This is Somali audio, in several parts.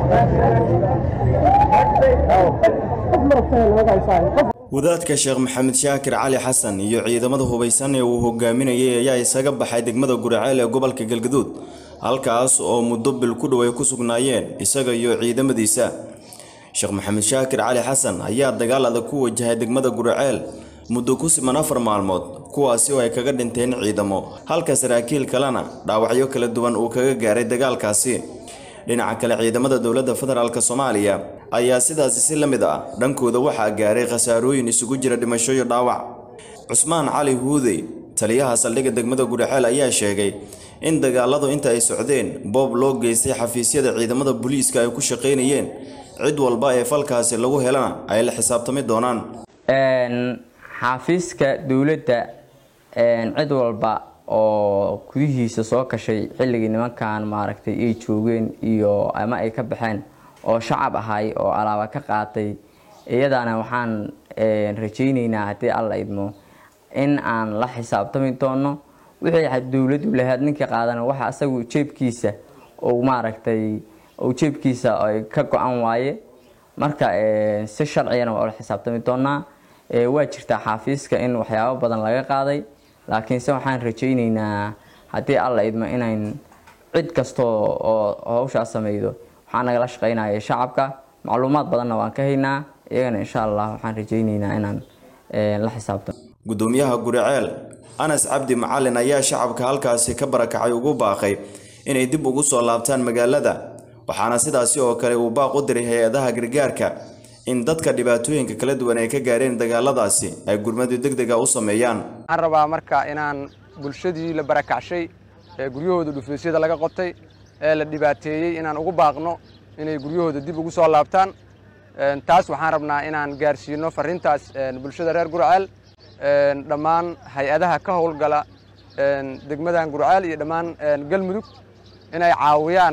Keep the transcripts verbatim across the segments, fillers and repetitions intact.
wadaadka Sheekh Maxamed Shaakir Cali Xasan iyo ciidamada hubeysan ee uu hogaaminayay ayaa isaga baxay degmada Guraceel ee gobolka Galgaduud halkaas oo muddo bil ku dhow ay ku sugnaayeen isaga iyo ciidamadiisa. Sheekh Maxamed Shaakir Cali Xasan ayaa dagaal adag ku wajahay degmada Guraceel muddo ku siman afar maalmood kuwaasi oo ay kaga dhinteen ciidamo halka saraakiil kalena dhaawacyo kala duwan uu kaga gaaray dagaalkaasi. dhinaca kale ciidamada dawladda federaalka Soomaaliya ayaa sidaas si la mid ah dhankooda waxa gaaray khasaarooyin isugu jira dhimasho iyo dhaawac. Cusmaan Cali Huudey taliyaha saldhigga degmada Guraceel ayaa sheegay in dagaaladu inta ay socdeen boob loo geystay xafiisyada ciidamada booliiska ay ku shaqeynayeen cid walba ee falkaasi lagu helana ay la xisaabtami doonaan. een xafiiska dawladda een cid walba oo kudihiisa soo kashay xilligii nimankan maaragtay ay joogeen iyo ama ay ka baxeen oo shacab ahay oo alaaba ka qaatay iyadana waxaan rajaynaynaa hadii alla idmo in aan la xisaabtami doono wixii dawladdu lahayd ninka qaadana waxa asagu jeebkiisa oo maaragtay oo jeebkiisa ay ka go'an waaye marka si sharciyana waa la xisaabtami doonaa. waa jirta xafiiska in waxyaabo badan laga qaaday laakiin se waxaan rajaynaynaa hadii alla idmo inayn cid kasto oo hawsha sameeydo waxaan naga la shaqeynaa shacabka macluumaad badanna waan ka haynaa iyagana insha Allah waxaan rajaynaynaa inaan la xisaabtano. gudoomiyaha Guraceel Anas Cabdi Macalin ayaa shacabka halkaasi ka barakacay ugu baaqay inay dib ugu soo laabtaan magaalada waxaana sidaas oo kale uu baaq u diray hay'adaha gargaarka in dadka dhibaatooyinka kala duwan ay ka gaareen dagaaladaasi ay gurmad degdeg ah u sameeyaan. aan rabaa marka inaan bulshadii la barakacay ee guryahooda dhufeesyada laga qotay ee la dhibaateeyay inaan ugu baaqno inay guryahooda dib ugu soo laabtaan. taas waxaan rabnaa inaan gaarsiino fariintaas bulshada reer Guraceel dhammaan hay'adaha ka howlgala degmadan Guraceel iyo dhammaan Galmudug inay caawiyaan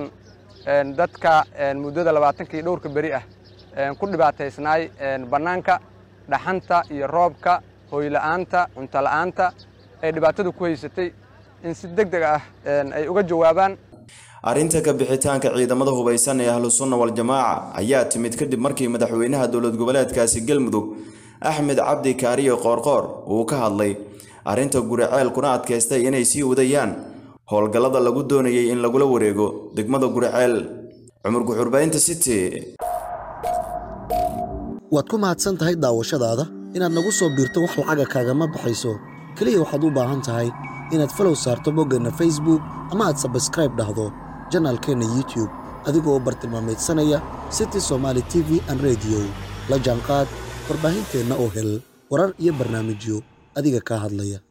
dadka muddada labaatan dhowrka bari ah ku dhibaataysnaay banaanka dhaxanta iyo roobka hooy la'aanta cunto la'aanta ay dhibaatadu ku haysatay in si degdeg ah ay uga jawaabaan. arinta ka bixitaanka ciidamada hubeysan ee Ahlus Sunnah wal Jamaaca ayaa timid kadib markii madaxweynaha dawlad goboleedkaasi Galmudug Axmed Cabdi Kaariyo Qoorqoor uu ka hadlay arinta Guraceel kuna adkaystay inay sii wadayaan howlgallada lagu doonayay in lagu la wareego degmada Guraceel. Cumar Guxurbaynta City. waad ku mahadsan tahay daawashadaada inaad nagu soo biirto wax lacaga kaaga ma baxayso kaliya waxaad u baahan tahay inaad follow saarto boggana Facebook ama aad subscribe dhahdo channelkeena YouTube adigoo bartilmaameedsanaya City Somali T V and Radio la jaanqaad warbaahinteena oo hel warar iyo barnaamijyo adiga ka hadlaya.